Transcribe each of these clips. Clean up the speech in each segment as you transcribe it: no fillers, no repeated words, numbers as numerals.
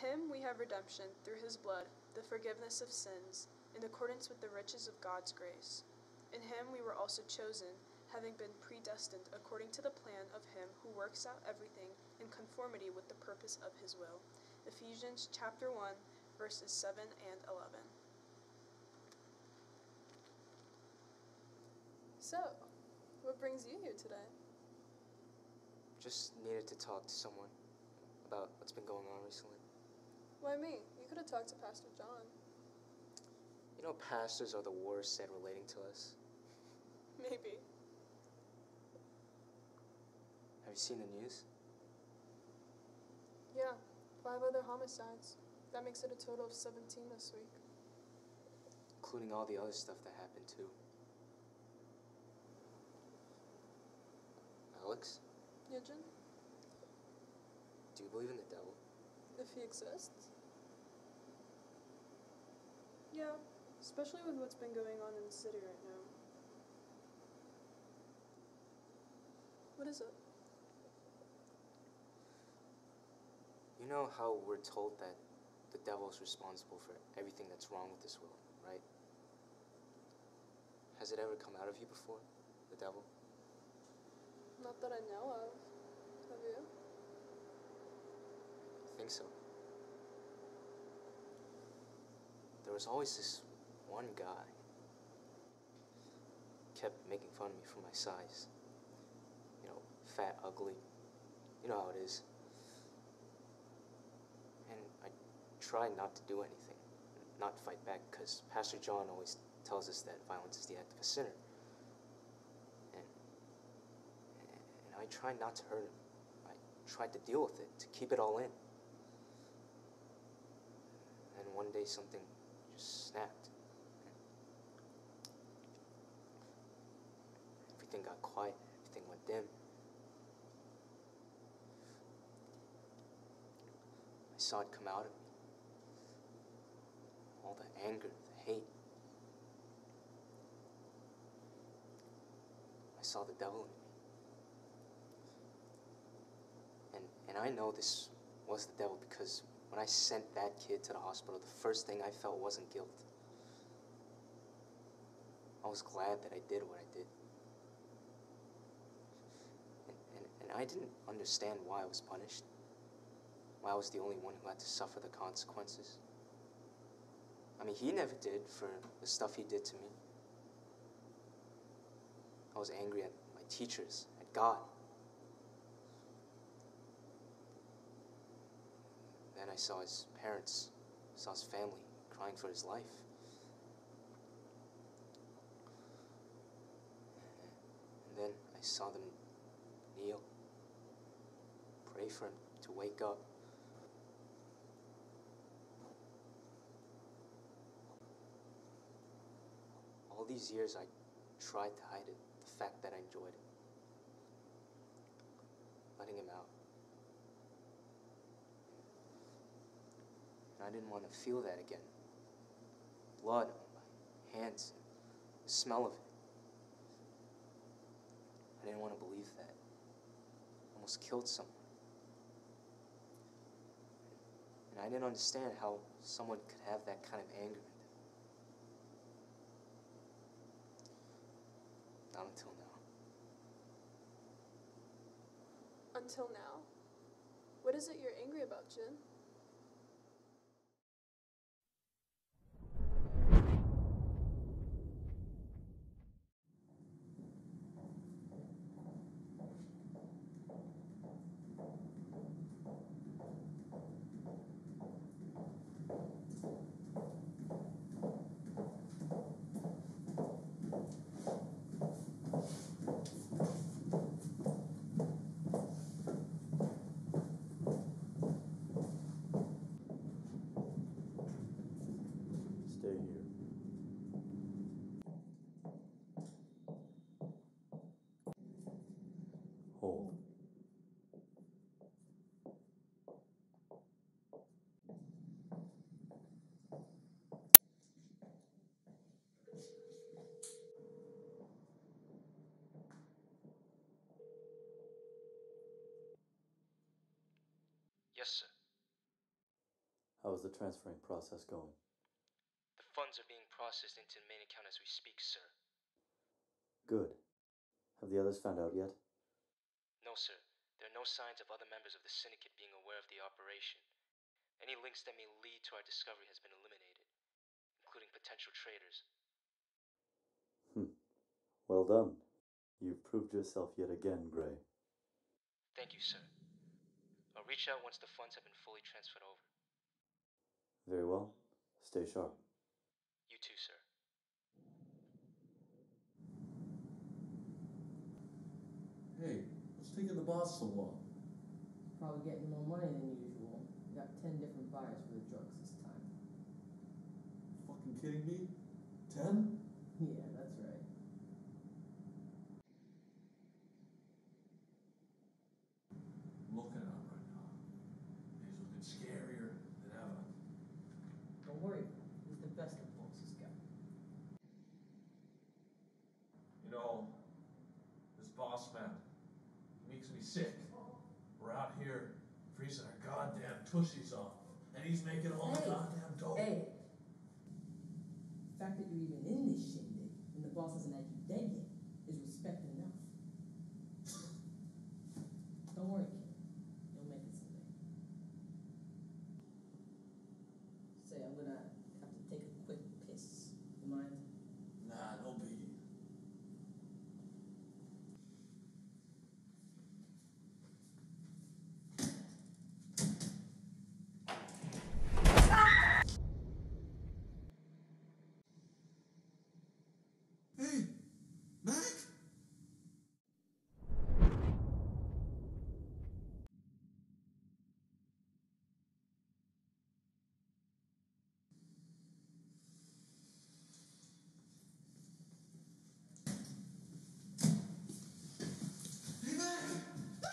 him we have redemption, through his blood, the forgiveness of sins, in accordance with the riches of God's grace. In him we were also chosen, having been predestined according to the plan of him who works out everything in conformity with the purpose of his will. Ephesians chapter 1, verses 7 and 11. So, what brings you here today? Just needed to talk to someone about what's been going on recently. Why me? You could have talked to Pastor John. You know, pastors are the worst at relating to us. Maybe. Have you seen the news? Yeah, 5 other homicides. That makes it a total of 17 this week. Including all the other stuff that happened too. Alex? Yeah, Jin? Do you believe in the devil? If he exists? Yeah, especially with what's been going on in the city right now. What is it? You know how we're told that the devil is responsible for everything that's wrong with this world, right? Has it ever come out of you before, the devil? Not that I know of. Have you? I think so. There was always this one guy kept making fun of me for my size. You know, fat, ugly. You know how it is. And I tried not to do anything, not fight back, because Pastor John always tells us that violence is the act of a sinner. And I tried not to hurt him. I tried to deal with it, to keep it all in. And one day something just snapped. Everything got quiet, everything went dim. I saw it come out of me. All the anger, the hate. I saw the devil in me. And I know this was the devil because when I sent that kid to the hospital, the first thing I felt wasn't guilt. I was glad that I did what I did. And I didn't understand why I was punished. Why I was the only one who had to suffer the consequences. I mean, he never did for the stuff he did to me. I was angry at my teachers, at God. Then I saw his parents, saw his family crying for his life. And then I saw them kneel, pray for him to wake up. All these years I tried to hide it, the fact that I enjoyed it. Letting him out. And I didn't want to feel that again. Blood on my hands, the smell of it. I didn't want to believe that. I almost killed someone. And I didn't understand how someone could have that kind of anger in them. Not until now. Until now? What is it you're angry about, Jin? Stay here. Hold. Yes, sir. How is the transferring process going? The funds are being processed into the main account as we speak, sir. Good. Have the others found out yet? No, sir. There are no signs of other members of the syndicate being aware of the operation. Any links that may lead to our discovery has been eliminated, including potential traders. Well done. You've proved yourself yet again, Gray. Thank you, sir. I'll reach out once the funds have been fully transferred over. Very well. Stay sharp. You too, sir. Hey, what's taking the boss so long? Probably getting more money than usual. We got 10 different buyers for the drugs this time. Fucking kidding me? 10? Yeah, that's right. I'm looking at him right now. He's looking scarier than ever. Don't worry, he's the best the boss has got. You know, this boss man, he makes me sick. We're out here freezing our goddamn tushies off, and he's making all the goddamn dough. Hey! The fact that you're even in this shindig and the boss hasn't had you dead yet is respect enough. Don't worry, kid. You'll make it someday. Say, I'm gonna have to take a quick piss. You mind? Nah, no biggie. Hey, Mac? Hey, Mac!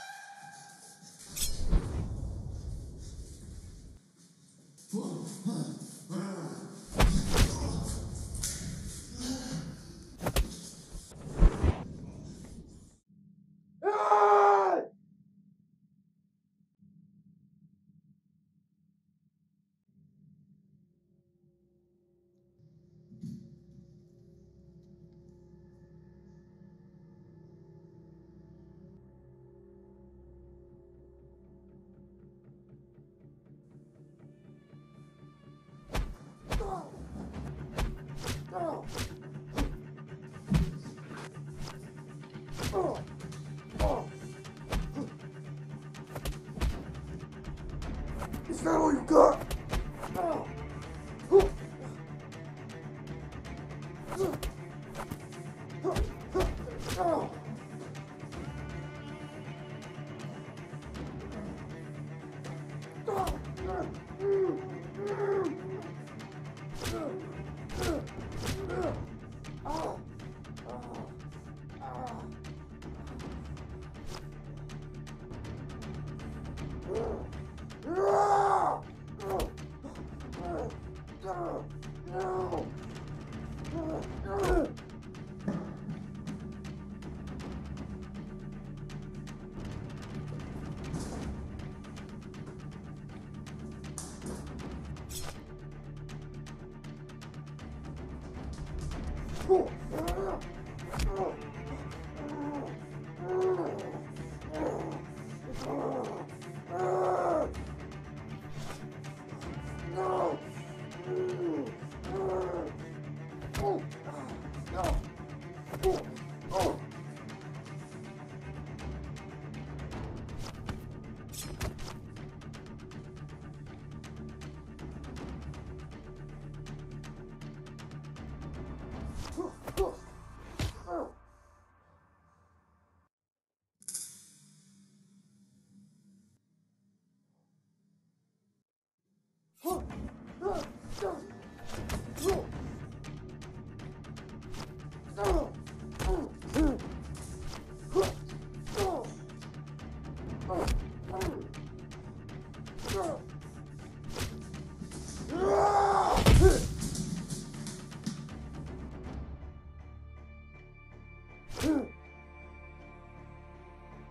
Is that all you got?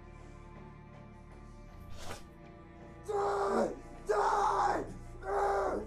Die!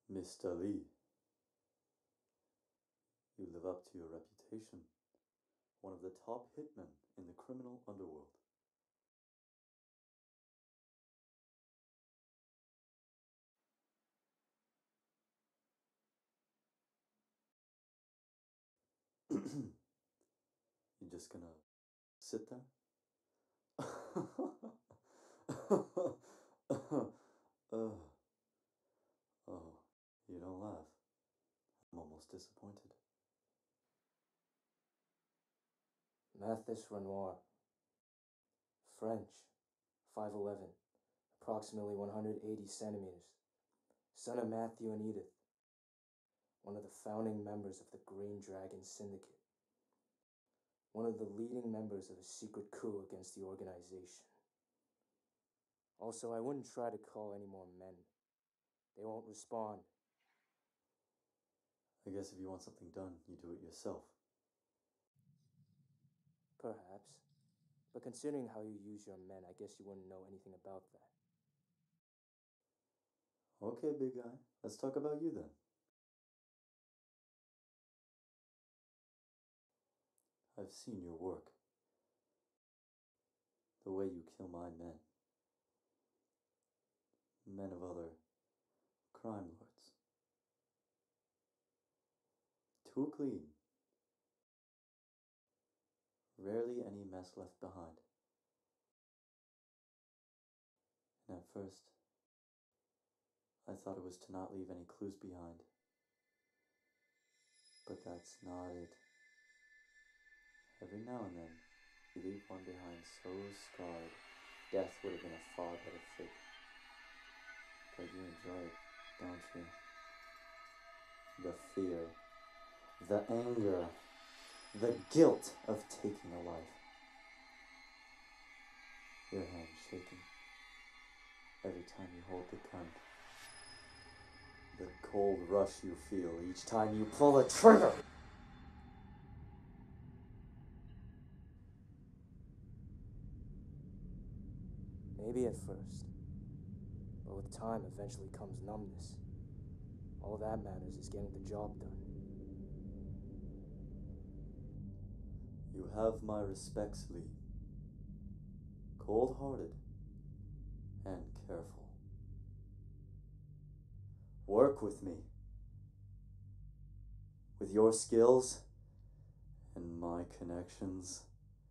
Mr. Lee, you live up to your reputation. One of the top hitmen in the criminal underworld. You just gonna sit there? Oh, you don't laugh. I'm almost disappointed. Mathis Renoir. French. 5'11", approximately 180 centimeters. Son of Matthew and Edith. One of the founding members of the Green Dragon Syndicate. One of the leading members of a secret coup against the organization. Also, I wouldn't try to call any more men. They won't respond. I guess if you want something done, you do it yourself. Perhaps. But considering how you use your men, I guess you wouldn't know anything about that. Okay, big guy. Let's talk about you then. I've seen your work. The way you kill my men. Men of other crime lords. Too clean. Rarely any mess left behind. And at first, I thought it was to not leave any clues behind. But that's not it. Every now and then, you leave one behind so scarred, death would have been a far better fate. But you enjoy it, don't you? The fear, the anger, the guilt of taking a life. Your hand shaking every time you hold the gun. The cold rush you feel each time you pull the trigger. Maybe at first. But with time eventually comes numbness. All that matters is getting the job done. You have my respects, Lee. Cold-hearted and careful. Work with me. With your skills and my connections,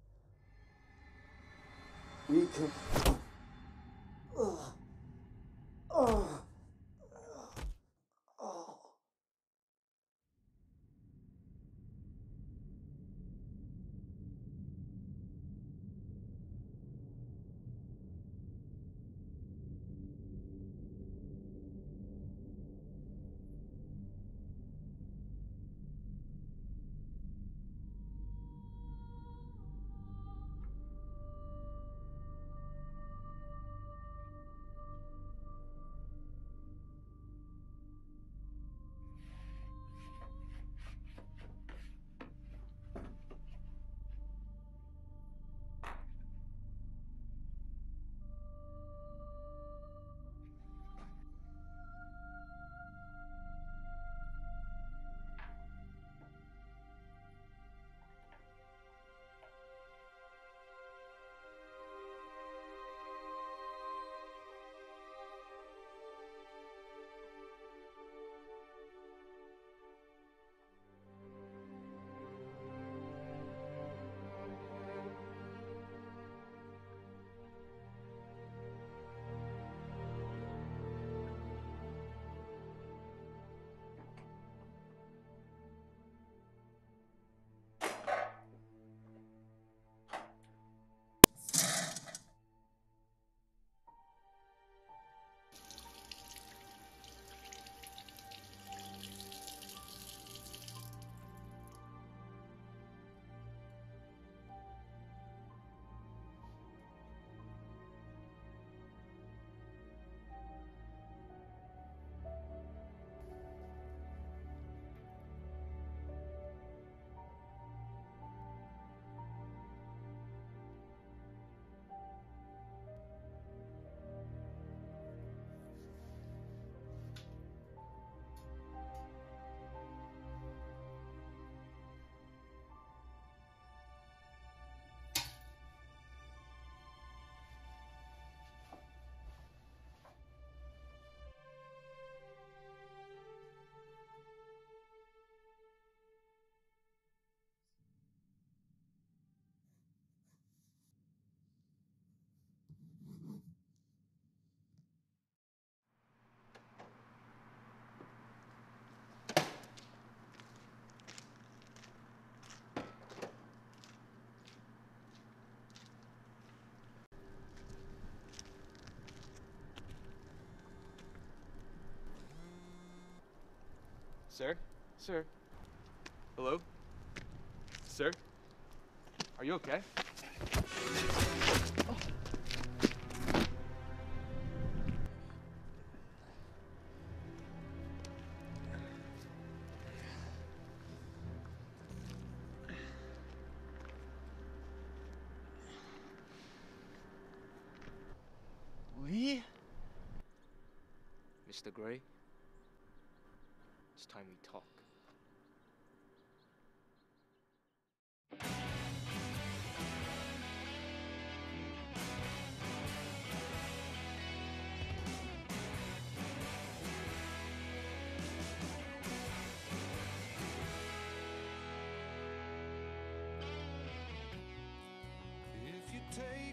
we can... Sir? Sir? Hello? Sir? Are you okay? Lee? Mr. Gray, it's time we talk. If you take